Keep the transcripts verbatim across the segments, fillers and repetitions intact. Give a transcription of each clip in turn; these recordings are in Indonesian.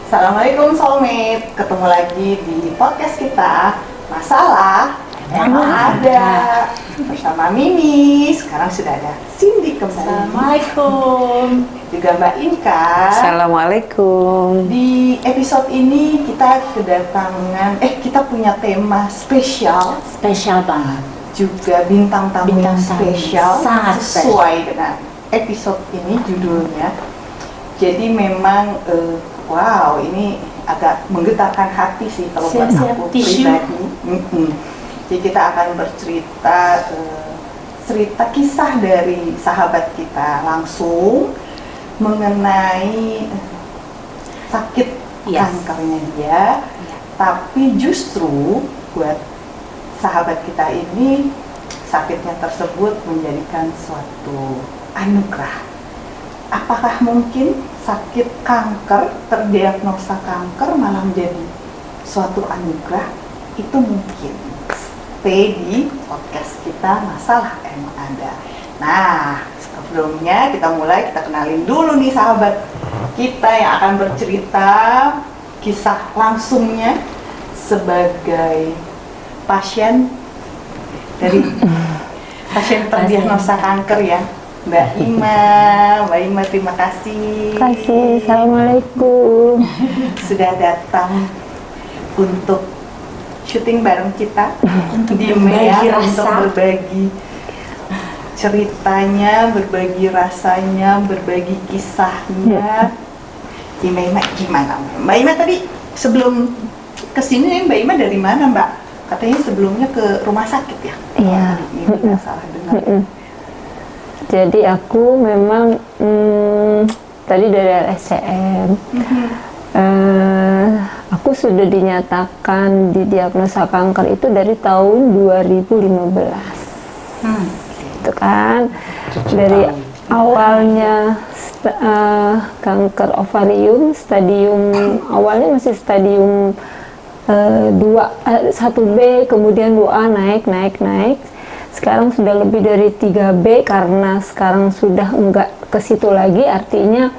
Assalamualaikum Soulmate, ketemu lagi di podcast kita Masalah Emang Ada bersama Mimi. Sekarang sudah ada Cindy kembali. Assalamualaikum. Juga Mbak Inka. Assalamualaikum. Di episode ini kita kedatangan, eh kita punya tema spesial. Spesial banget. Juga bintang tamu Bintang yang tamu. spesial, Sangat sesuai dengan episode ini judulnya. Jadi memang uh, wow, ini agak menggetarkan hati sih kalau buat aku pribadi. Mm-mm. Jadi kita akan bercerita uh, cerita kisah dari sahabat kita langsung mengenai uh, sakit yes. kankernya dia. Yeah. Tapi justru buat sahabat kita ini sakitnya tersebut menjadikan suatu anugerah. Apakah mungkin sakit kanker, terdiagnosa kanker malah menjadi suatu anugerah? Itu mungkin. Stay di podcast kita Masalah Emang Ada. Nah, sebelumnya kita mulai, kita kenalin dulu nih sahabat kita yang akan bercerita kisah langsungnya sebagai pasien dari pasien terdiagnosa kanker ya. Mbak Ima, Mbak Ima terima kasih. Terima kasih, Assalamualaikum. Sudah datang untuk syuting bareng kita untuk di berbagi Mea, rasa, untuk berbagi ceritanya, berbagi rasanya, berbagi kisahnya. Di Mbak Ima gimana? Mbak Ima tadi sebelum kesini Mbak Ima dari mana Mbak? Katanya sebelumnya ke rumah sakit ya? Iya. Ini nggak salah dengar. Jadi aku memang hmm, tadi dari L S C M, mm-hmm. uh, aku sudah dinyatakan didiagnosa kanker itu dari tahun dua ribu lima belas, hmm. gitu kan. Dari awalnya uh, kanker ovarium, stadium awalnya masih stadium uh, dua, uh, satu B, kemudian dua A naik, naik, naik. Sekarang sudah lebih dari tiga B karena sekarang sudah enggak ke situ lagi, artinya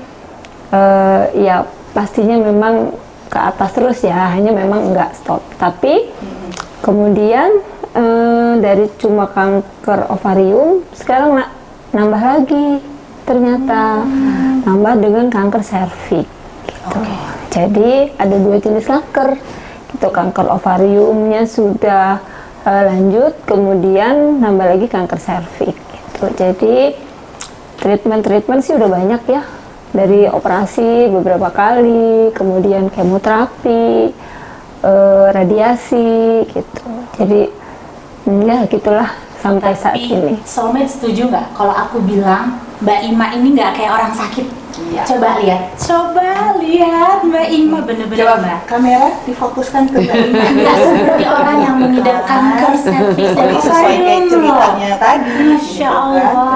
uh, ya pastinya memang ke atas terus ya, hanya memang enggak stop. Tapi kemudian uh, dari cuma kanker ovarium sekarang na- nambah lagi ternyata, hmm. nambah dengan kanker serviks gitu. Okay. Jadi ada dua jenis kanker gitu, kanker ovariumnya sudah lanjut, kemudian nambah lagi kanker serviks gitu. Jadi treatment-treatment sih udah banyak ya, dari operasi beberapa kali, kemudian kemoterapi, eh, radiasi gitu. Jadi ya gitulah sampai Tapi, saat ini. Soulmate setuju nggak kalau aku bilang Mbak Ima ini nggak kayak orang sakit? Iya. Coba lihat, coba lihat Mbak Ima bener-bener Coba Mbak. Kamera difokuskan ke Mbak Ima. Nggak seperti orang yang mengidap kanker serviks dan sesuai kayak ovarium loh. ceritanya tadi. Masya Allah.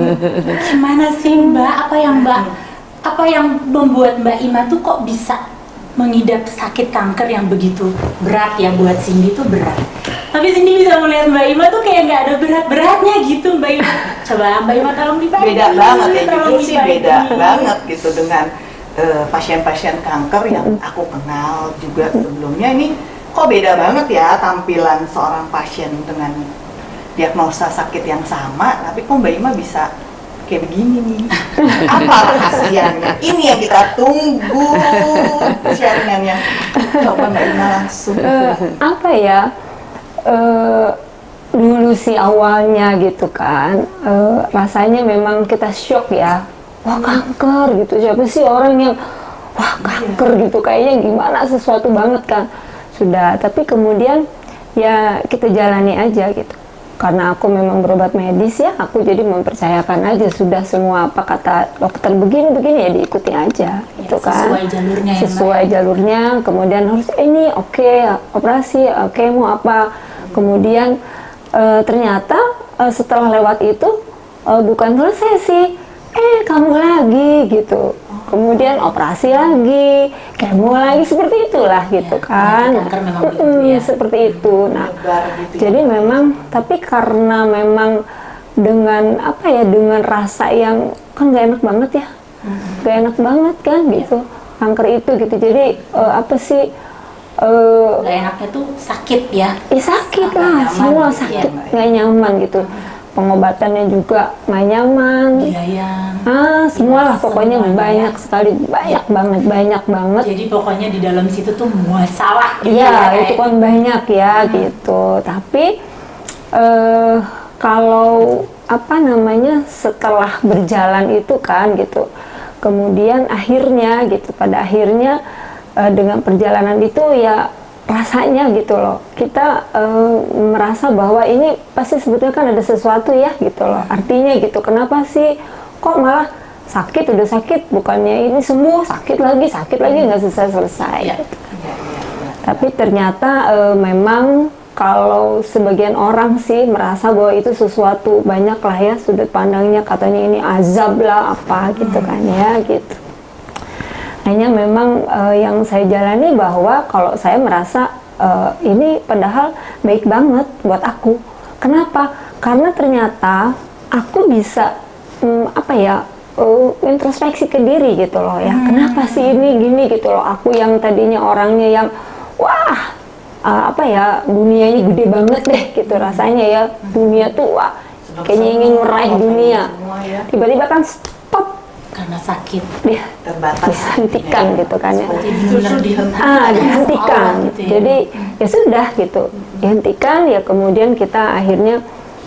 Gimana sih Mbak? Apa yang Mbak? Apa yang membuat Mbak Ima tuh kok bisa mengidap sakit kanker yang begitu berat ya? Buat Cindy tuh berat. Tapi Cindy bisa melihat Mbak Ima tuh kayak nggak ada berat-beratnya gitu Mbak Ima. Coba Mbak Ima tolong dibagi. Beda banget ya, jujur sih beda banget gitu dengan uh, pasien-pasien kanker yang aku kenal juga sebelumnya. Ini kok beda banget ya tampilan seorang pasien dengan diagnosa sakit yang sama, tapi kok Mbak Ima bisa kayak begini nih. Apa rahasianya? Ini yang kita tunggu sharingannya. Coba Mbak Ima langsung. Uh, apa ya? Uh, dulu sih awalnya gitu kan, uh, rasanya memang kita shock ya, wah kanker gitu, siapa sih orang yang wah kanker gitu, kayaknya gimana, sesuatu banget kan, sudah. Tapi kemudian ya kita jalani aja gitu, karena aku memang berobat medis ya, aku jadi mempercayakan aja, sudah semua apa kata dokter begini-begini ya diikuti aja ya, gitu kan, sesuai jalurnya ya, sesuai Mbak. jalurnya, kemudian harus eh, ini oke okay, operasi, oke okay, mau apa. Kemudian e, ternyata e, setelah lewat itu e, bukan selesai sih, eh kamu lagi gitu. Kemudian operasi lagi, kemo lagi, seperti itulah gitu ya, kan. Kanker memang mm begitu ya. Seperti itu. Nah, gitu jadi ya. memang, tapi karena memang dengan apa ya, dengan rasa yang kan gak enak banget ya, hmm. gak enak banget kan gitu. kanker itu gitu. Jadi uh, apa sih? Uh, Gak enaknya tuh sakit ya? Ya sakit Nggak lah, nyaman semua gitu sakit, ya. nggak nyaman gitu. Pengobatannya juga nggak nyaman. Biaya. Ah, semua lah Iya, pokoknya semuanya. banyak sekali, banyak banget, banyak banget. Jadi pokoknya di dalam situ tuh masalah gitu Iya, ya, itu kayak- kan banyak ya gitu. Tapi eh kalau apa namanya setelah berjalan itu kan gitu, kemudian akhirnya gitu, pada akhirnya eh, dengan perjalanan itu ya rasanya gitu loh, kita eh, merasa bahwa ini pasti sebetulnya kan ada sesuatu ya gitu loh. Artinya gitu, kenapa sih kok malah sakit, udah sakit, bukannya ini sembuh, sakit lagi, sakit lagi, nggak selesai-selesai. Iya. Gitu. Iya, iya, iya. Tapi ternyata eh, memang kalau sebagian orang sih merasa bahwa itu sesuatu, banyak lah ya sudut pandangnya, katanya ini azab lah apa gitu kan ya gitu. Hanya memang eh, yang saya jalani bahwa kalau saya merasa eh, ini padahal baik banget buat aku. Kenapa? Karena ternyata aku bisa hmm, apa ya uh, introspeksi ke diri gitu loh ya. Kenapa sih ini gini gitu loh. Aku yang tadinya orangnya yang wah uh, apa ya dunia ini gede banget deh gitu rasanya ya. Dunia tuh wah kayaknya ingin meraih dunia. Semua ya. Tiba-tiba kan stop. Karena sakit. Dia Terbatas. dihentikan Ya. gitu kan ya. Seperti Justru justru dihentikan. Ah, Allah dihentikan. gitu ya. Jadi ya sudah gitu, dihentikan ya, kemudian kita akhirnya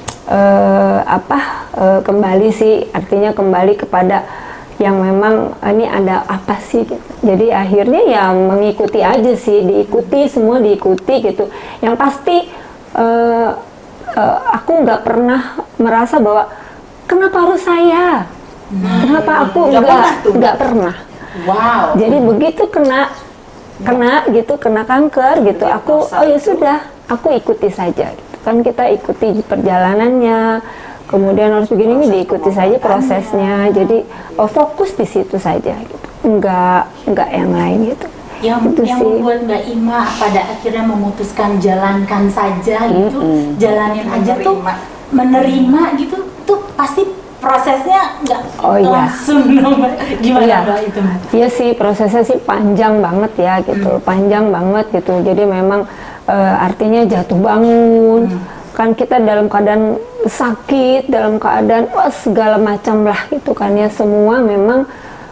eh, apa eh, kembali sih, artinya kembali kepada yang memang eh, ini ada apa sih gitu. Jadi akhirnya ya mengikuti aja sih, diikuti semua diikuti gitu. Yang pasti eh, eh, aku nggak pernah merasa bahwa kenapa harus saya, kenapa aku Nggak nggak pernah tuh. nggak pernah. Wow. Jadi begitu kena kena gitu, kena kanker gitu, aku Diagnosa oh ya itu. sudah, aku ikuti saja gitu. Kan kita ikuti perjalanannya, kemudian harus begini ini Proses diikuti saja pengobatannya. prosesnya. Jadi oh, fokus di situ saja gitu. Enggak enggak yang lain gitu. yang Itu yang sih. membuat Mbak Ima pada akhirnya memutuskan jalankan saja gitu, jalanin aja tuh, Menerima. menerima gitu tuh pasti prosesnya nggak Oh, iya. langsung dong, Mbak. Gimana Iya. Mbak itu Mbak? Iya sih, prosesnya sih panjang banget ya gitu, panjang banget gitu. Jadi memang eh, artinya jatuh bangun, kan kita dalam keadaan sakit, dalam keadaan wah segala macam lah gitu kan ya. Semua memang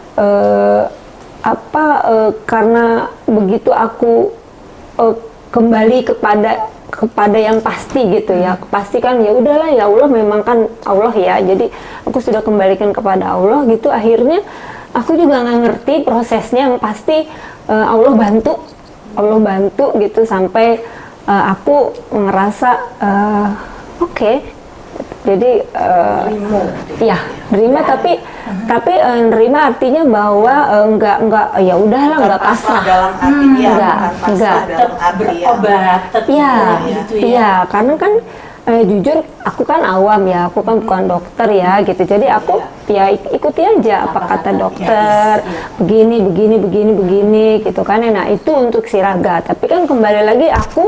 eh, apa eh, karena begitu aku eh, kembali kepada kepada yang pasti gitu ya, pasti kan ya udahlah ya Allah memang kan Allah ya, jadi aku sudah kembalikan kepada Allah gitu. Akhirnya aku juga nggak ngerti prosesnya, yang pasti eh, Allah bantu Allah bantu gitu sampai eh, aku ngerasa eh, oke. Jadi eh, Nerimo. ya nerima, tapi tapi eh, nerima artinya bahwa eh, nggak nggak ya udahlah, Bukan nggak pasrah. dalam arti ya, enggak, bukan pasrah enggak. dalam Tetap arti ya. berobat, tetap Iya, gitu ya. iya, karena kan eh, jujur aku kan awam ya, aku kan bukan dokter ya gitu. Jadi aku ya ik- ikuti aja apa Apa kata kata dokter, begini, begini, begini, begini gitu kan. Nah itu untuk si Raga. Tapi kan kembali lagi aku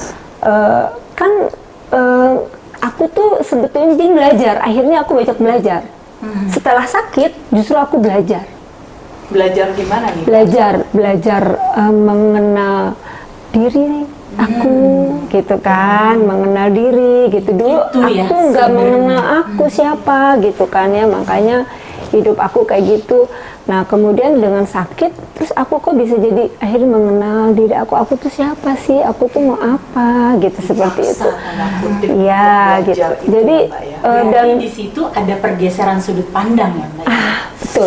eh, kan eh, aku tuh sebetulnya jadi belajar. Akhirnya aku banyak belajar. Setelah sakit justru aku belajar. Belajar gimana nih? belajar belajar eh, mengenal diri aku gitu kan, mengenal diri gitu. Dulu Itu ya, aku nggak sebenarnya. mengenal aku siapa gitu kan ya, makanya hidup aku kayak gitu. Nah kemudian dengan sakit terus aku kok bisa jadi akhirnya mengenal diri aku, aku tuh siapa sih, aku tuh mau apa gitu, seperti itu. Paksa, tanda kutip, Iya untuk gitu. belajar itu, Jadi Mbak, ya. eh, Berarti dan di situ ada pergeseran sudut pandang ya Mbak. ah, betul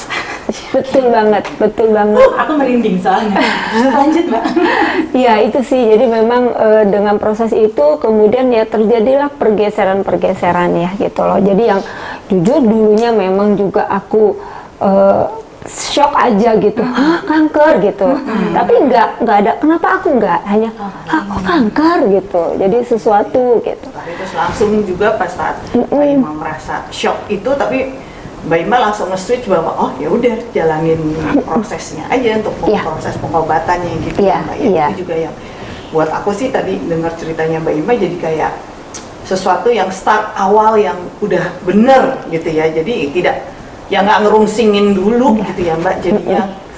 betul banget, betul banget. Aku merinding soalnya. Lanjut Mbak. Iya itu sih, jadi memang eh, dengan proses itu kemudian ya terjadilah pergeseran-pergeseran ya gitu loh. Jadi yang jujur dulunya memang juga aku eh, shock aja gitu, hah kanker gitu. Tapi nggak nggak ada, kenapa aku nggak hanya, hah kok kanker gitu. Jadi sesuatu gitu. Tapi terus langsung juga pas saat Mbak Ima merasa shock itu, tapi Mbak Ima langsung nge-switch bahwa oh ya udah jalanin prosesnya aja untuk Iya. proses pengobatannya gitu Iya, ya Mbak ya. iya. Itu juga yang buat aku sih tadi dengar ceritanya Mbak Ima jadi kayak sesuatu yang start awal yang udah bener gitu ya. Jadi tidak ya nggak ngerungsingin dulu gitu ya Mbak. Jadinya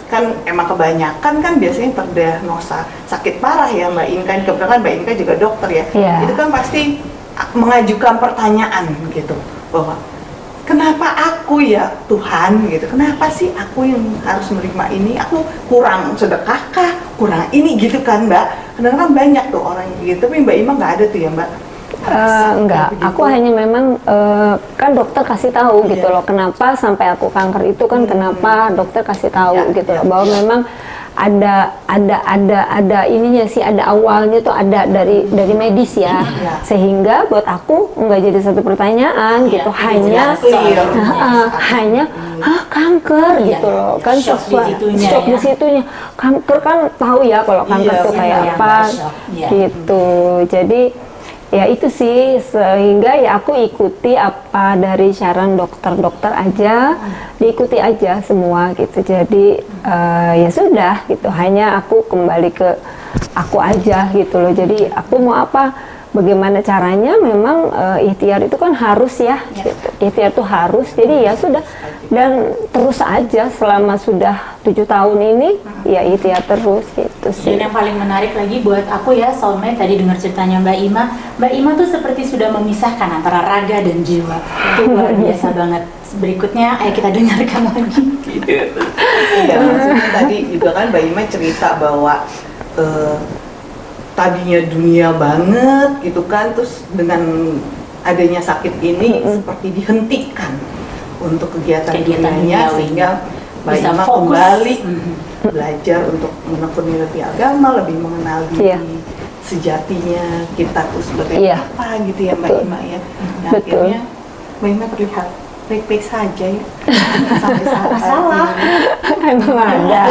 kan emang kebanyakan kan biasanya terdiagnosa sakit parah ya Mbak Inka, kebetulan Mbak Inka juga dokter ya, Iya. itu kan pasti mengajukan pertanyaan gitu bahwa kenapa aku ya Tuhan gitu, kenapa sih aku yang harus menerima ini, aku kurang sedekahkah, kurang ini gitu kan Mbak, kadang-kadang banyak tuh orang gitu, tapi Mbak Ima nggak ada tuh ya Mbak? Uh, enggak, begitu. aku hanya memang uh, kan dokter kasih tahu Iya. gitu loh kenapa sampai aku kanker itu kan Hmm. kenapa dokter kasih tahu Ya, gitu ya, loh bahwa ya. memang ada ada ada ada ininya sih, ada awalnya tuh ada dari dari medis ya, Ya. sehingga buat aku nggak jadi satu pertanyaan Ya, gitu, ini hanya jelas clear. uh, uh, hanya hah kanker Iya, gitu loh ya, kan, shock di sesuai- situnya shock di ya. situnya. Kanker kan tahu ya kalau kanker Iya, tuh kayak iya, apa shock, iya. gitu, jadi ya itu sih, sehingga ya aku ikuti apa dari saran dokter-dokter aja, diikuti aja semua gitu. Jadi eh, ya sudah gitu, hanya aku kembali ke aku aja gitu loh. Jadi aku mau apa, bagaimana caranya, memang eh, ikhtiar itu kan harus ya, Ya. gitu. Ikhtiar itu harus, jadi ya sudah, dan terus aja selama sudah tujuh tahun ini ya ikhtiar terus gitu sih. Dan yang paling menarik lagi buat aku ya, soulmate, tadi dengar ceritanya Mbak Ima, Mbak Ima tuh seperti sudah memisahkan antara raga dan jiwa. Itu luar biasa banget. Berikutnya, ayo kita dengarkan lagi. Iya, maksudnya tadi juga kan Mbak Ima cerita bahwa eh, tadinya dunia banget gitu kan, terus dengan adanya sakit ini seperti dihentikan untuk kegiatan, Kegiatan dunianya, duniawi. sehingga Mbak Bisa Ima fokus. kembali Mhm. belajar untuk menekuni lebih agama, lebih mengenal diri Iya. sejatinya kita tuh sebagai Iya. apa gitu ya Mbak Betul. Ima ya. Nah, Betul. akhirnya Mbak Ima terlihat baik-baik saja ya. Sampai saat Masalah. ini. Emang ada.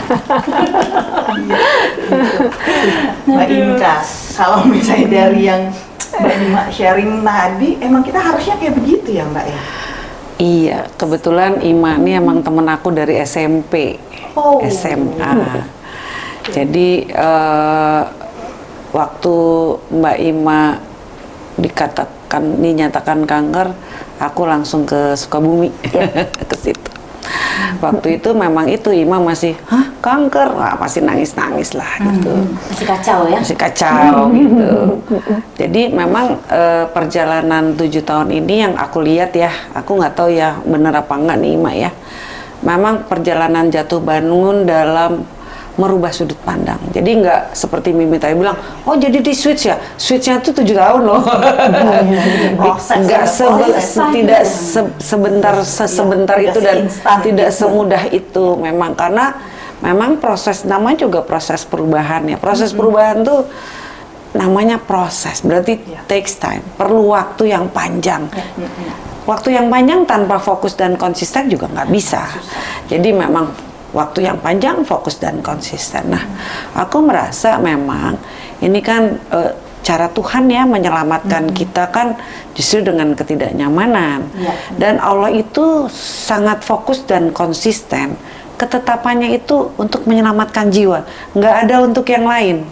Iya, gitu. Mbak Inka, kalau misalnya dari yang Mbak Ima sharing tadi, emang kita harusnya kayak begitu ya Mbak ya? Iya, kebetulan Ima ini emang temen aku dari S M P, Oh. S M A. Jadi eh, waktu Mbak Ima dikatakan dinyatakan kanker, aku langsung ke Sukabumi, ke situ. Waktu itu memang itu Ima masih, hah kanker, wah masih nangis-nangis lah gitu. Masih kacau ya? Masih kacau gitu. Jadi memang eh, perjalanan tujuh tahun ini yang aku lihat ya, aku nggak tahu ya bener apa enggak nih Ima ya. Memang perjalanan jatuh bangun dalam merubah sudut pandang. Jadi nggak seperti Mimi tadi bilang, oh jadi di switch ya, switchnya tuh tujuh tahun loh. Proses, Nggak ada sebe- proses. tidak se- sebentar se- sebentar tidak itu dan seinstan tidak gitu. semudah itu memang, karena memang proses, namanya juga proses perubahan ya. Proses perubahan tuh namanya proses, berarti Ya. takes time, perlu waktu yang panjang. Ya. Waktu yang panjang tanpa fokus dan konsisten juga nggak bisa. Jadi memang waktu yang panjang, fokus dan konsisten. Nah, aku merasa memang ini kan eh, cara Tuhan ya menyelamatkan kita kan justru dengan ketidaknyamanan. Ya. Dan Allah itu sangat fokus dan konsisten. Ketetapannya itu untuk menyelamatkan jiwa, nggak ada untuk yang lain.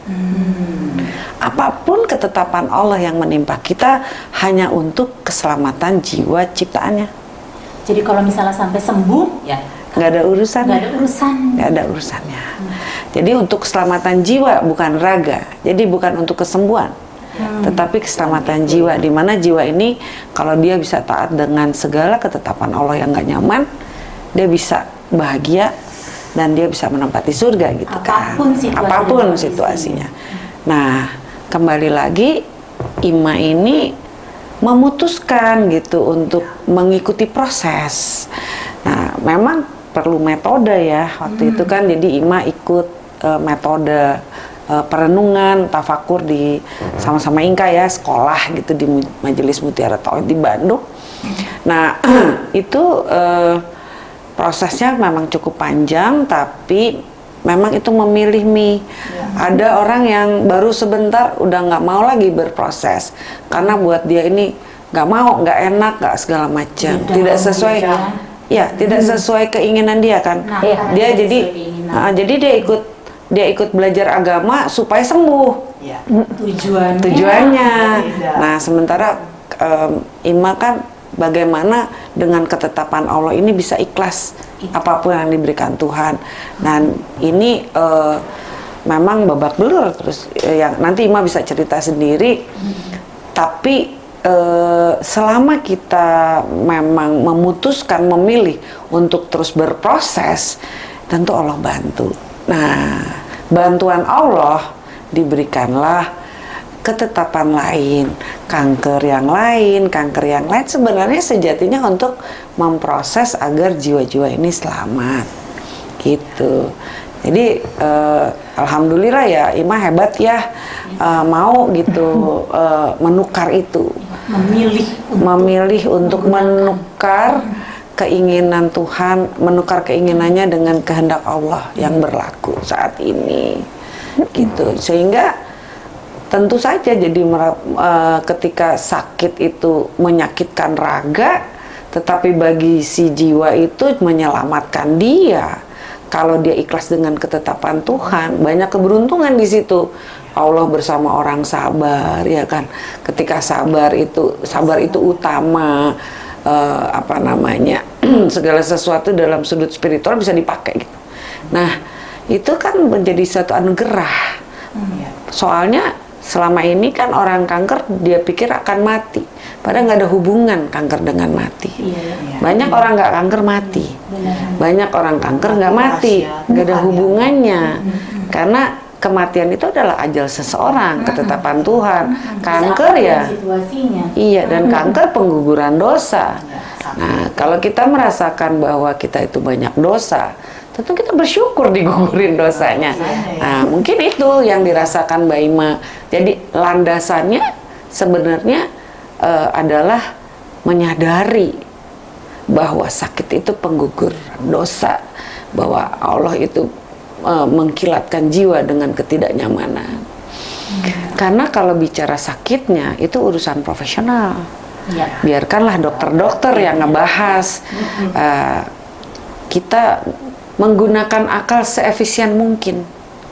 Apapun ketetapan Allah yang menimpa kita hanya untuk keselamatan jiwa ciptaannya. Jadi kalau misalnya sampai sembuh, ya Nggak ada urusan. nggak ada urusan. Nggak ada urusannya. Jadi untuk keselamatan jiwa bukan raga. Jadi bukan untuk kesembuhan, tetapi keselamatan jiwa. Di mana jiwa ini kalau dia bisa taat dengan segala ketetapan Allah yang nggak nyaman, dia bisa bahagia dan dia bisa menempati surga gitu kan. Apapun situasi Apapun dan kondisinya. situasinya. Nah, kembali lagi Ima ini memutuskan gitu untuk mengikuti proses. Nah, memang perlu metode ya waktu itu kan, jadi Ima ikut uh, metode uh, perenungan tafakur di sama-sama Inka ya, sekolah gitu di Mu- Majelis Mutiara Tauhid di Bandung. Nah itu uh, prosesnya memang cukup panjang, tapi memang itu memilih Mi. Ada orang yang baru sebentar udah nggak mau lagi berproses karena buat dia ini nggak mau, nggak enak, nggak segala macam, Beda, tidak sesuai. beda. Ya, tidak sesuai keinginan dia kan. Nah, Iya. karena Dia tidak jadi sesuai keinginan. ah, jadi dia ikut dia ikut belajar agama supaya sembuh Ya. Tujuannya. tujuannya. Beda. Nah, sementara em, Ima kan bagaimana dengan ketetapan Allah ini bisa ikhlas apapun yang diberikan Tuhan. Dan ini uh, memang babak belur terus uh, yang nanti Ima bisa cerita sendiri. Hmm. Tapi uh, selama kita memang memutuskan memilih untuk terus berproses, tentu Allah bantu. Nah, bantuan Allah diberikanlah ketetapan lain, kanker yang lain, kanker yang lain sebenarnya sejatinya untuk memproses agar jiwa-jiwa ini selamat, gitu. Jadi uh, alhamdulillah ya, Ima hebat ya, uh, mau gitu uh, menukar itu, memilih, untuk memilih untuk menukar keinginan Tuhan, menukar keinginannya dengan kehendak Allah yang berlaku saat ini, gitu. Sehingga tentu saja jadi uh, ketika sakit itu menyakitkan raga, tetapi bagi si jiwa itu menyelamatkan dia. Kalau dia ikhlas dengan ketetapan Tuhan, banyak keberuntungan di situ. Allah bersama orang sabar, ya kan? Ketika sabar itu, sabar itu utama. Uh, apa namanya? Segala sesuatu dalam sudut spiritual bisa dipakai. Gitu. Nah, itu kan menjadi satu anugerah. Soalnya selama ini kan orang kanker dia pikir akan mati, padahal nggak ada hubungan kanker dengan mati. Iya, iya. Banyak iya. orang nggak kanker mati, benar. Banyak orang kanker nggak mati, nggak ada hubungannya, hmm. karena kematian itu adalah ajal seseorang, hmm. ketetapan Tuhan. Hmm. Kanker ya, situasinya. Iya, dan kanker pengguguran dosa. Nah, kalau kita merasakan bahwa kita itu banyak dosa, tentu kita bersyukur digugurin dosanya. Nah, mungkin itu yang dirasakan Mbak Ima. Jadi landasannya sebenarnya uh, adalah menyadari bahwa sakit itu penggugur dosa, bahwa Allah itu uh, mengkilatkan jiwa dengan ketidaknyamanan. Hmm. Karena kalau bicara sakitnya itu urusan profesional. Ya. Biarkanlah dokter-dokter yang ngebahas. Uh, kita menggunakan akal seefisien mungkin.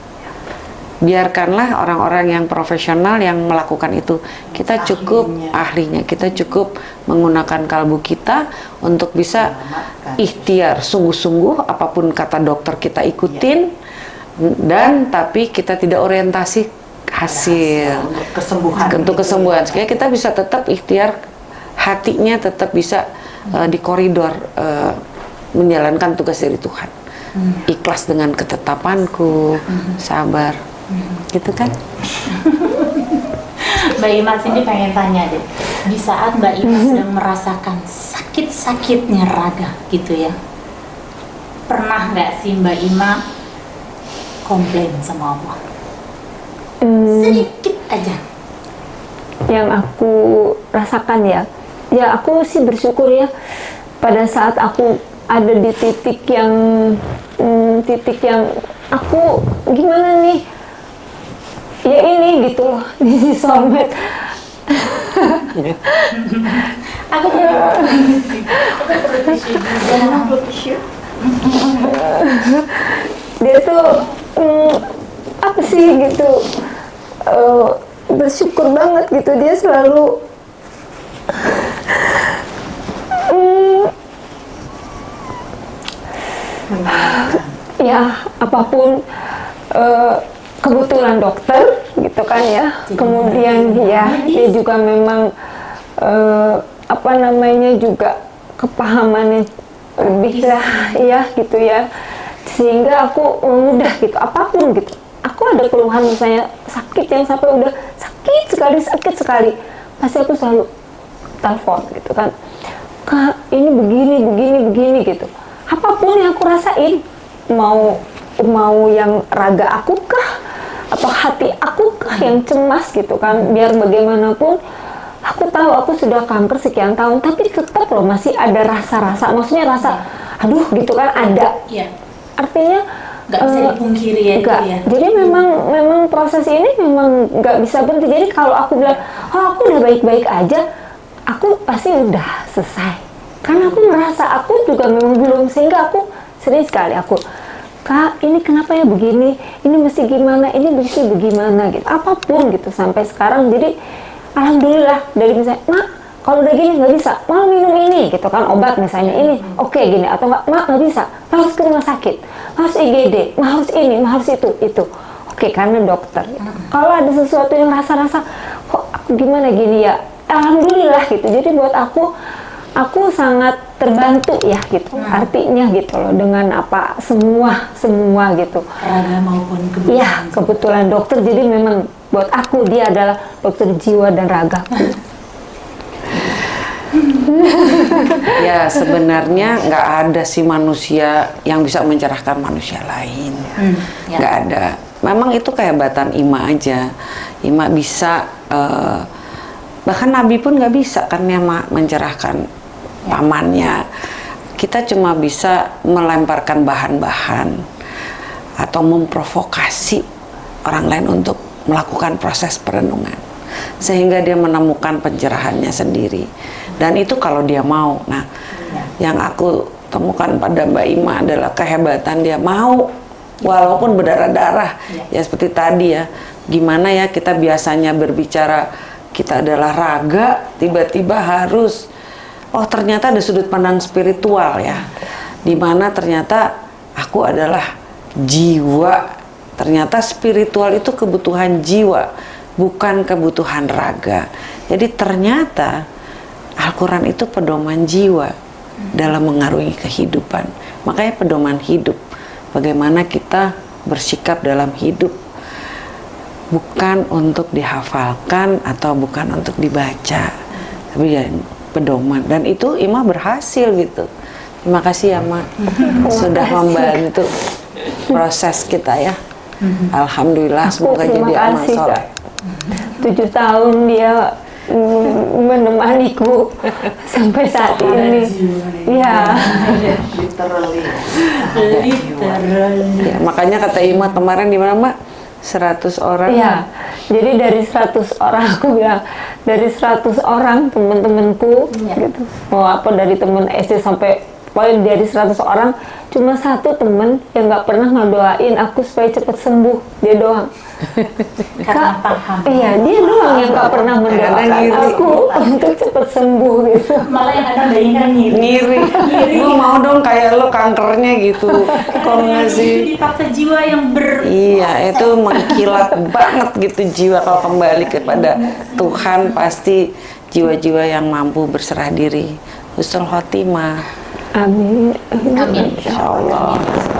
Biarkanlah orang-orang yang profesional yang melakukan itu. Kita cukup ahlinya, ahlinya. Kita cukup menggunakan kalbu kita untuk bisa ikhtiar sungguh-sungguh apapun kata dokter kita ikutin, dan tapi kita tidak orientasi hasil untuk kesembuhan. Untuk kesembuhan. Sehingga kita bisa tetap ikhtiar, hatinya tetap bisa uh, di koridor uh, menjalankan tugas dari Tuhan. Hmm. Ikhlas dengan ketetapanku, hmm. sabar, hmm. gitu kan? Mbak Ima sini pengen tanya deh, di saat Mbak Ima hmm. sedang merasakan sakit-sakitnya raga, gitu ya, pernah nggak sih Mbak Ima komplain sama Allah? Hmm. Sedikit aja. Yang aku rasakan ya, ya aku sih bersyukur ya pada saat aku ada di titik yang hmm, titik yang aku gimana nih ya ini gitu loh di soulmate. Aku dia tuh hmm, apa sih gitu, uh, bersyukur banget gitu, dia selalu hmm, ya apapun uh, kebetulan dokter gitu kan ya, kemudian ya dia juga memang uh, apa namanya juga kepahamannya lebih lah ya gitu ya, sehingga aku mudah gitu apapun gitu. Aku ada keluhan misalnya sakit yang sampai udah sakit sekali sakit sekali, pasti aku selalu telepon gitu kan, Kak ini begini begini begini gitu. Apapun yang aku rasain, mau mau yang raga aku kah atau hati aku kah yang cemas gitu kan, biar bagaimanapun aku tahu aku sudah kanker sekian tahun, tapi tetap loh masih ada rasa-rasa, maksudnya rasa aduh gitu kan ada. Ya. Artinya nggak bisa dipungkiri ya. Enggak. Ya. Jadi memang memang proses ini memang nggak bisa berhenti. Jadi kalau aku bilang, oh aku udah baik-baik aja, aku pasti udah selesai. Karena aku merasa aku juga memang belum, sehingga aku sering sekali aku, Kak ini kenapa ya begini, ini mesti gimana, ini mesti bagaimana gitu, apapun gitu sampai sekarang. Jadi alhamdulillah dari misalnya, Mak kalau udah gini nggak bisa, mau minum ini gitu kan, obat misalnya ini, oke okay, gini, atau nggak, mak nggak bisa, harus ke rumah sakit, harus I G D, ma harus ini, ma harus itu, itu. Oke, okay, karena dokter. Kalau ada sesuatu yang rasa-rasa, kok aku gimana gini ya, alhamdulillah gitu. Jadi buat aku, aku sangat terbantu ya gitu, hmm. artinya gitu loh, dengan apa, semua, semua gitu. Raga maupun kebetulan. Iya, kebetulan dokter, jadi memang buat aku dia adalah dokter jiwa dan raga. Ya sebenarnya nggak ada sih manusia yang bisa mencerahkan manusia lain, hmm, ya. Nggak ada. Memang itu kehebatan Ima aja. Ima bisa, uh, bahkan Nabi pun nggak bisa kan ya mak mencerahkan ya. Pamannya. Kita cuma bisa melemparkan bahan-bahan atau memprovokasi orang lain untuk melakukan proses perenungan sehingga dia menemukan pencerahannya sendiri. Dan itu kalau dia mau. Nah, ya. Yang aku temukan pada Mbak Ima adalah kehebatan dia mau, walaupun berdarah-darah. Ya. Ya seperti tadi ya, gimana ya kita biasanya berbicara kita adalah raga, tiba-tiba harus, oh ternyata ada sudut pandang spiritual ya, dimana ternyata aku adalah jiwa. Ternyata spiritual itu kebutuhan jiwa, bukan kebutuhan raga. Jadi ternyata Al-Quran itu pedoman jiwa dalam mengarungi kehidupan. Makanya pedoman hidup, bagaimana kita bersikap dalam hidup, bukan untuk dihafalkan atau bukan untuk dibaca, tapi ya pedoman. Dan itu Ima berhasil gitu. Terima kasih ya Ma, sudah membantu proses kita ya. Alhamdulillah, aku semoga jadi amal soleh. Tujuh tahun dia menemaniku sampai saat ini. Ya. Literally. Literally. Ya, makanya kata Ima kemarin di mana Mbak? seratus orang. Iya. Jadi dari seratus orang aku bilang, dari seratus orang teman-temanku ya. Gitu. Mau apa dari teman S D sampai poin dari seratus orang cuma satu temen yang nggak pernah ngedoain aku supaya cepat sembuh, dia doang. Karena paham. Iya, dia doang yang nggak pernah mendoakan aku untuk cepat sembuh gitu. Malah yang ada bayinya ngiri. Ngiri. Gue mau dong kayak lo kankernya gitu. Kok nggak sih? Dipaksa jiwa yang ber. Iya, itu mengkilat banget gitu jiwa kalau kembali kepada Tuhan, pasti jiwa-jiwa yang mampu berserah diri. Husnul khotimah. Amin. Amin. Insya Allah.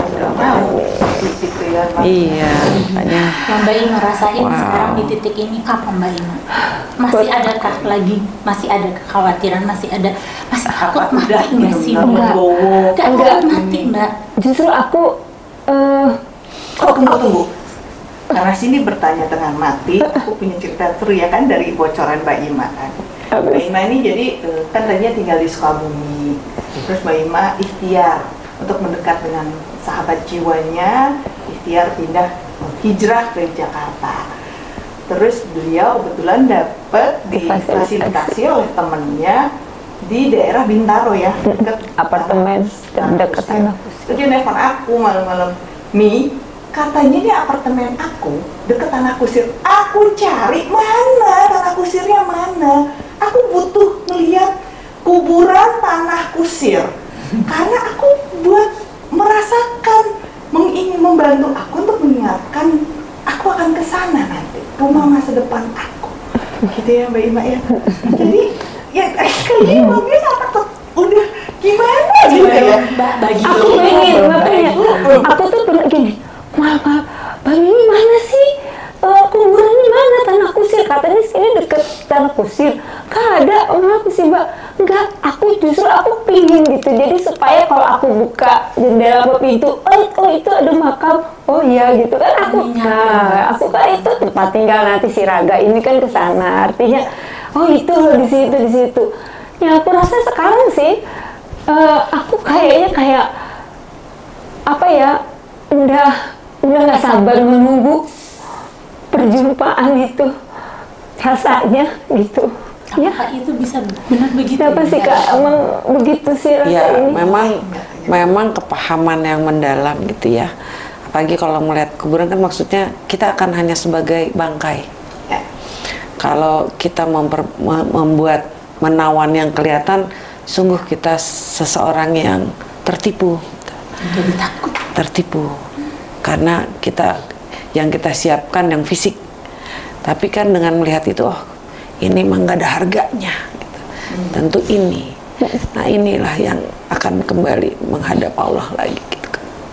Ya, iya, makanya. Yang Mbak Ima rasain Wow. sekarang di titik ini apa Mbak Ima? Masih adakah lagi? Masih ada kekhawatiran? Masih ada? Masih takut mati nggak sih? Enggak. Nggak takut mati Mbak. Justru aku uh, Oh, tunggu, tunggu. Karena sini bertanya dengan mati, aku punya cerita seru ya kan dari bocoran Mbak Ima kan. Mbak Ima ini jadi kan tadinya tinggal di Sukabumi, terus Mbak Ima ikhtiar untuk mendekat dengan sahabat jiwanya, ikhtiar pindah hijrah ke Jakarta. Terus beliau kebetulan dapat difasilitasi oleh temennya di daerah Bintaro ya, dekat apartemen dekat Tanah Kusir. Terus dia nelfon aku malam-malam, Mi, katanya di apartemen aku dekat Tanah Kusir. Aku cari mana Tanah Kusirnya mana? Aku butuh melihat kuburan Tanah Kusir karena aku buat merasakan, ingin membantu aku untuk mengingatkan aku akan ke sana nanti, rumah masa depan aku. Gitu ya Mbak Ima ya. Jadi ya kayaknya Mbak Ima sama takut udah gimana gitu ya. Bagi Aku pengen, makanya aku tuh pernah gini, maaf, maaf, Mbak ini mana sih? Uh, kuburannya mana Tanah Kusir? Katanya sini deket Tanah Kusir. Gak ada, oh aku sih Mbak. Enggak, aku justru aku pingin gitu. Jadi supaya kalau aku buka jendela atau pintu, oh, oh itu ada makam. Oh iya gitu kan aku. Nah, aku kan itu tempat tinggal nanti si Raga ini kan ke sana. Artinya, oh itu loh di situ di situ. Ya aku rasa sekarang sih, uh, aku kayaknya kayak apa ya, udah udah nggak sabar menunggu perjumpaan itu rasanya gitu. Apakah ya. Itu bisa benar begitu? Kenapa sih Kak? Emang begitu sih rasanya? Ya, memang memang kepahaman yang mendalam gitu ya. Apalagi kalau melihat kuburan kan maksudnya kita akan hanya sebagai bangkai. Ya. Kalau kita memper, membuat menawan yang kelihatan, sungguh kita seseorang yang tertipu. Jadi takut. Tertipu. Karena kita yang kita siapkan yang fisik. Tapi kan dengan melihat itu, oh ini mah nggak ada harganya. Gitu. Hmm. Tentu ini. Nah inilah yang akan kembali menghadap Allah lagi. Gitu.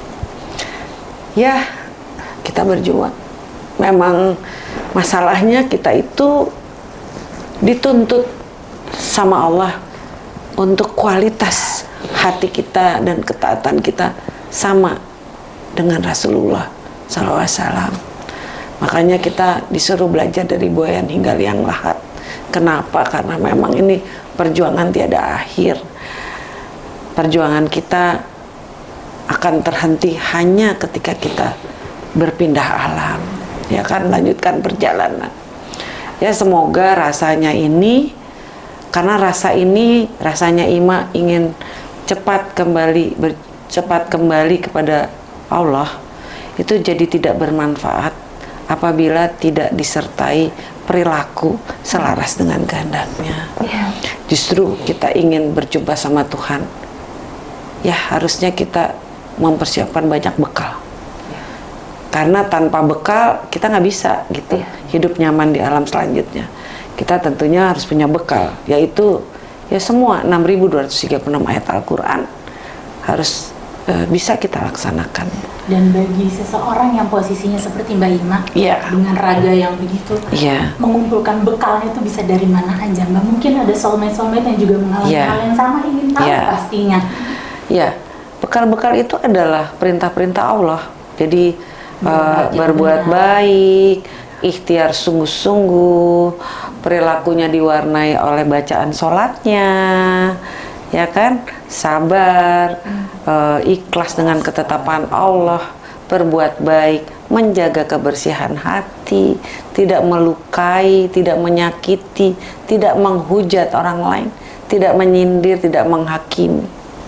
Ya, kita berjuang. Memang masalahnya kita itu dituntut sama Allah untuk kualitas hati kita dan ketaatan kita sama dengan Rasulullah shallallahu alaihi wasallam. Makanya kita disuruh belajar dari buayan hingga liang lahat. Kenapa? Karena memang ini perjuangan tiada akhir. Perjuangan kita akan terhenti hanya ketika kita berpindah alam, ya kan, lanjutkan perjalanan. Ya semoga rasanya ini, karena rasa ini, rasanya Ima ingin cepat kembali, ber, cepat kembali kepada Allah, itu jadi tidak bermanfaat apabila tidak disertai perilaku selaras dengan kehendaknya. Yeah. Justru kita ingin berjumpa sama Tuhan, ya harusnya kita mempersiapkan banyak bekal. Yeah. Karena tanpa bekal kita nggak bisa gitu, yeah. hidup nyaman di alam selanjutnya. Kita tentunya harus punya bekal, yaitu ya semua enam ribu dua ratus tiga puluh enam ayat Al-Quran harus uh, bisa kita laksanakan. Dan bagi seseorang yang posisinya seperti Mbak Ima, yeah. dengan raga yang begitu, yeah. mengumpulkan bekalnya itu bisa dari mana aja Mbak? Mungkin ada soulmate-soulmate yang juga mengalami yeah. hal yang sama, ingin tahu yeah. pastinya. Ya, yeah. bekal-bekal itu adalah perintah-perintah Allah. Jadi uh, berbuat baik, ikhtiar sungguh-sungguh, perilakunya diwarnai oleh bacaan sholatnya, ya kan, sabar, hmm. uh, ikhlas dengan ketetapan Allah, berbuat baik, menjaga kebersihan hati, tidak melukai, tidak menyakiti, tidak menghujat orang lain, tidak menyindir, tidak menghakimi.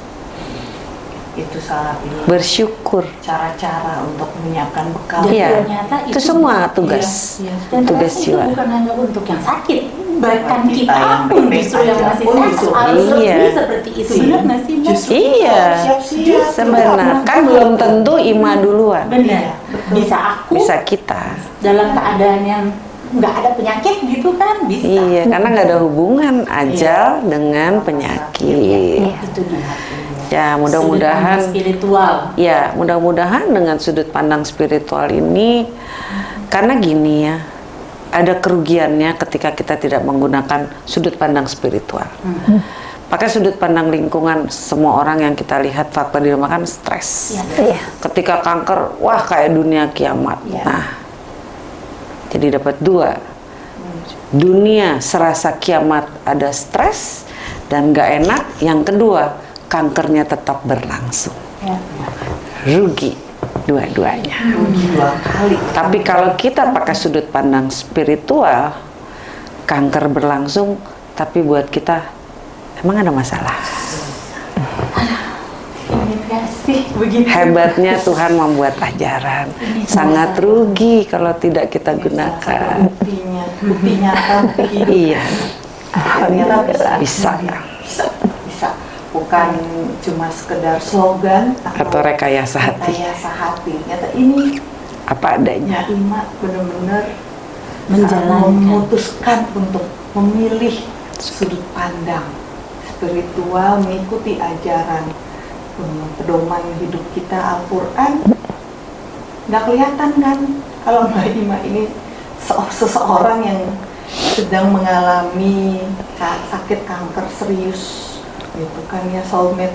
Itu salah pilih. Bersyukur. Cara-cara untuk menyiapkan bekal. Iya, itu, itu semua tugas, iya, iya. Dan tugas jiwa. Itu bukan hanya untuk yang sakit, bahkan kita, kita yang pun justru yang masih sehat harus iya. lebih seperti itu. Benar nggak sih Mbak? Iya, siap-siap. sebenarnya kan belum tentu Ima duluan. Benar, bisa aku, bisa kita. Dalam keadaan yang nggak ada penyakit gitu kan, bisa. Iya, karena nggak ada hubungan ajal iya. dengan penyakit. Iya. Itu dia. Ya mudah-mudahan spiritual. Ya mudah-mudahan dengan sudut pandang spiritual ini, karena gini ya, ada kerugiannya ketika kita tidak menggunakan sudut pandang spiritual. Hmm. Pakai sudut pandang lingkungan, semua orang yang kita lihat faktor di rumah kan stres. Ya. Ketika kanker, wah kayak dunia kiamat. Ya. Nah, jadi dapat dua. Dunia serasa kiamat, ada stres dan gak enak. Yang kedua, kankernya tetap berlangsung. Ya. Rugi dua-duanya. Rugi dua kali. Tapi kalau kita pakai sudut pandang spiritual, kanker berlangsung, tapi buat kita emang ada masalah. Hebatnya Tuhan membuat ajaran. Sangat rugi kalau tidak kita gunakan. Buktinya, buktinya apa? Iya. Ternyata bisa. Bisa. Bisa. Bukan cuma sekedar slogan atau rekayasa hati. Rekayasa hati. Ternyata ini apa adanya. Ima benar-benar menjalankan, memutuskan untuk memilih sudut pandang spiritual, mengikuti ajaran pedoman hidup kita Al-Quran. Nggak kelihatan kan kalau Mbak Ima ini seseorang yang sedang mengalami sakit kanker serius gitu kan ya, soulmate.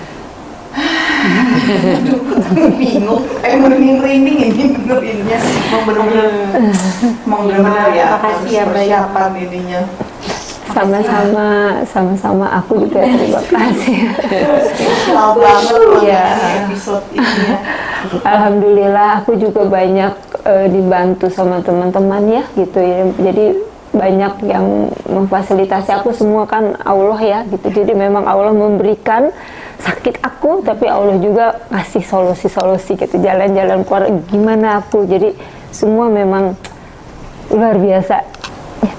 Bingung, eh merinding-rinding ini dengerinnya, mau bener-bener mau bener-bener ya, harus persiapan ininya. Sama-sama, sama-sama aku juga terima kasih. Spesial banget ya episode ini ya. Alhamdulillah aku juga banyak uh, dibantu sama teman-teman ya gitu ya. Jadi banyak yang memfasilitasi aku, semua kan Allah ya gitu. Jadi memang Allah memberikan sakit aku, tapi Allah juga kasih solusi-solusi gitu, jalan-jalan keluar gimana aku. Jadi semua memang luar biasa.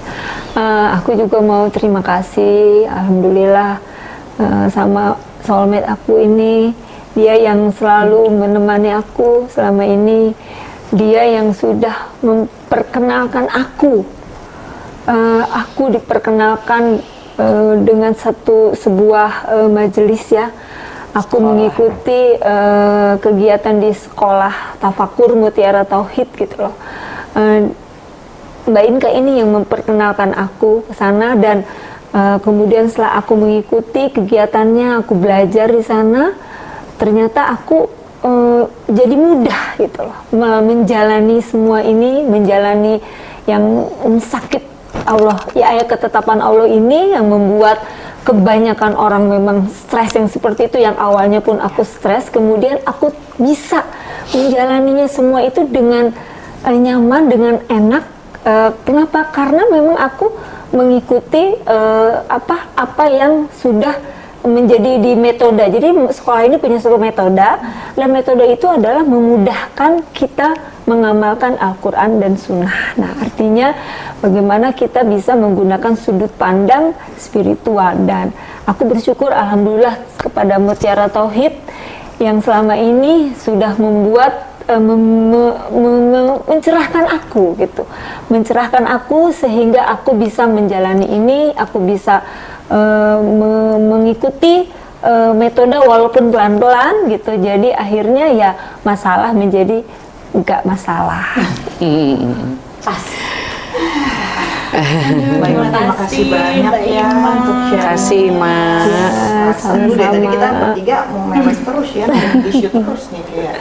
Uh, aku juga mau terima kasih, alhamdulillah uh, sama soulmate aku ini, dia yang selalu menemani aku selama ini, dia yang sudah memperkenalkan aku, uh, aku diperkenalkan uh, dengan satu sebuah uh, majelis ya. Aku mengikuti uh, kegiatan di sekolah Tafakur Mutiara Tauhid gitu loh. Uh, Mbak Inka ini yang memperkenalkan aku ke sana, dan uh, kemudian setelah aku mengikuti kegiatannya, aku belajar di sana, ternyata aku uh, jadi mudah gitu loh menjalani semua ini, menjalani yang sakit Allah, ya ayat ketetapan Allah ini yang membuat kebanyakan orang memang stres yang seperti itu, yang awalnya pun aku stres, kemudian aku bisa menjalaninya semua itu dengan uh, nyaman, dengan enak. Uh, kenapa? Karena memang aku mengikuti uh, apa apa yang sudah menjadi di metode. Jadi sekolah ini punya satu metode, dan metode itu adalah memudahkan kita mengamalkan Al-Quran dan Sunnah. Nah, artinya bagaimana kita bisa menggunakan sudut pandang spiritual, dan aku bersyukur alhamdulillah kepada Mutiara Tauhid yang selama ini sudah membuat Mem, mem, mencerahkan aku gitu, mencerahkan aku sehingga aku bisa menjalani ini, aku bisa uh, me, mengikuti uh, metode walaupun pelan-pelan gitu. Jadi akhirnya ya masalah menjadi enggak masalah. Pas. Terima kasih banyak ya untuk share. Terima kasih, Mas. Ya, Seru deh, tadi kita sama-sama. bertiga mau mewes terus ya, di-shoot terus nih kayak.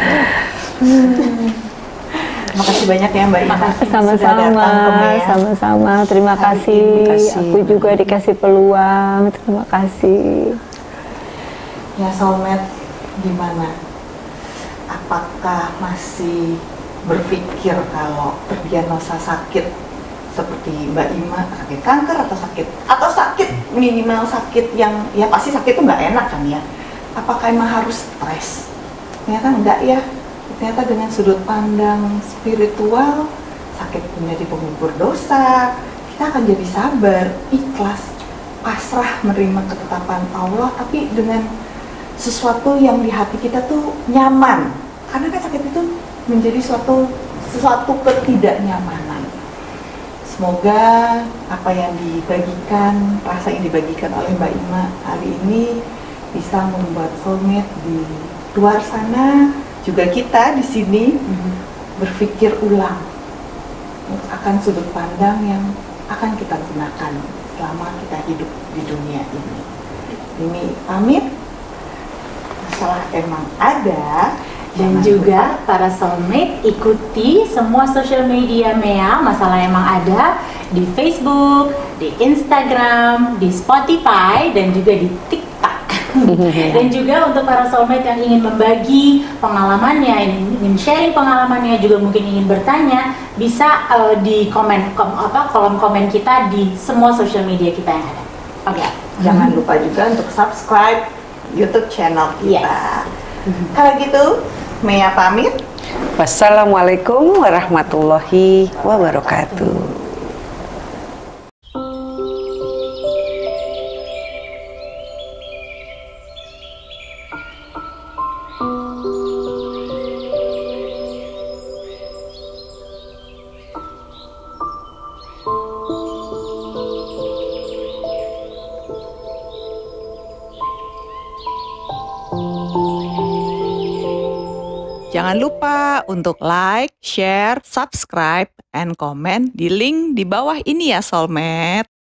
Terima kasih banyak ya Mbak Ima. Sama-sama, sama-sama. Terima kasih. Terima kasih. Aku juga dikasih peluang. Terima kasih. Ya soulmate, gimana? Apakah masih berpikir kalau terdiagnosa sakit seperti Mbak Ima, sakit kanker atau sakit atau sakit minimal sakit yang ya pasti sakit itu nggak enak kan ya? Apakah emang harus stres? Ternyata enggak ya. Ternyata dengan sudut pandang spiritual, sakit menjadi penggugur dosa, kita akan jadi sabar, ikhlas, pasrah menerima ketetapan Allah, tapi dengan sesuatu yang di hati kita tuh nyaman. Karena kan sakit itu menjadi suatu sesuatu ketidaknyamanan. Semoga apa yang dibagikan, rasa yang dibagikan oleh Mbak Ima hari ini bisa membuat soulmate di luar sana, juga kita di sini berpikir ulang akan sudut pandang yang akan kita gunakan selama kita hidup di dunia ini. Ini pamit. Masalah emang ada. Dan juga para soulmate ikuti semua social media Mea, masalah emang ada di Facebook, di Instagram, di Spotify, dan juga di TikTok. Dan juga untuk para soulmate yang ingin membagi pengalamannya, ingin sharing pengalamannya, juga mungkin ingin bertanya, bisa uh, di komen kom, apa kolom komen kita di semua social media kita yang ada. Oke. Okay. Jangan lupa juga untuk subscribe YouTube channel kita. Yes. Kalau gitu, Mea pamit. Wassalamualaikum warahmatullahi wabarakatuh. Jangan lupa untuk like, share, subscribe, and comment di link di bawah ini ya soulmate.